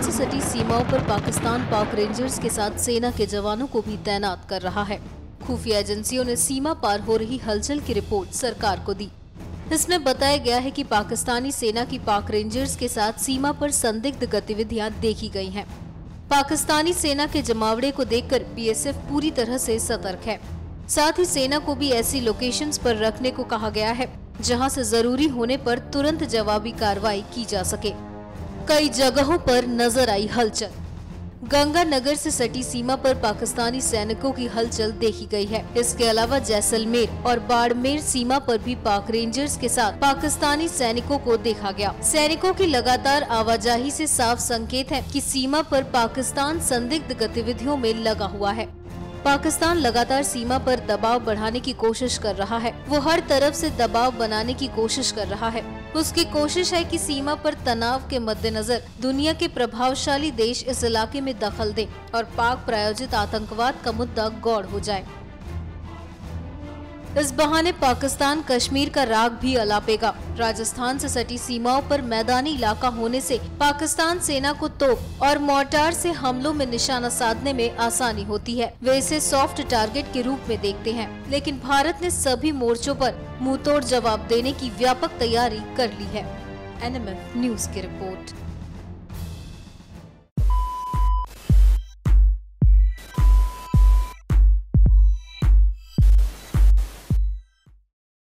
से सटी सीमाओं पर पाकिस्तान पाक रेंजर्स के साथ सेना के जवानों को भी तैनात कर रहा है। खुफिया एजेंसियों ने सीमा पार हो रही हलचल की रिपोर्ट सरकार को दी। इसमें बताया गया है कि पाकिस्तानी सेना की पाक रेंजर्स के साथ सीमा पर संदिग्ध गतिविधियां देखी गई हैं। पाकिस्तानी सेना के जमावड़े को देखकर बीएसएफ पूरी तरह से सतर्क है। साथ ही सेना को भी ऐसी लोकेशंस पर रखने को कहा गया है जहां से जरूरी होने पर तुरंत जवाबी कार्रवाई की जा सके। कई जगहों पर नजर आई हलचल। गंगानगर से सटी सीमा पर पाकिस्तानी सैनिकों की हलचल देखी गई है। इसके अलावा जैसलमेर और बाड़मेर सीमा पर भी पाक रेंजर्स के साथ पाकिस्तानी सैनिकों को देखा गया। सैनिकों की लगातार आवाजाही से साफ संकेत है कि सीमा पर पाकिस्तान संदिग्ध गतिविधियों में लगा हुआ है। पाकिस्तान लगातार सीमा पर दबाव बढ़ाने की कोशिश कर रहा है। वो हर तरफ से दबाव बनाने की कोशिश कर रहा है। उसकी कोशिश है कि सीमा पर तनाव के मद्देनजर दुनिया के प्रभावशाली देश इस इलाके में दखल दें और पाक प्रायोजित आतंकवाद का मुद्दा गौड़ हो जाए। इस बहाने पाकिस्तान कश्मीर का राग भी अलापेगा। राजस्थान से सटी सीमाओं पर मैदानी इलाका होने से पाकिस्तान सेना को तोप और मोर्टार से हमलों में निशाना साधने में आसानी होती है। वे इसे सॉफ्ट टारगेट के रूप में देखते हैं, लेकिन भारत ने सभी मोर्चों पर मुंहतोड़ जवाब देने की व्यापक तैयारी कर ली है। एनएमएफ न्यूज की रिपोर्ट।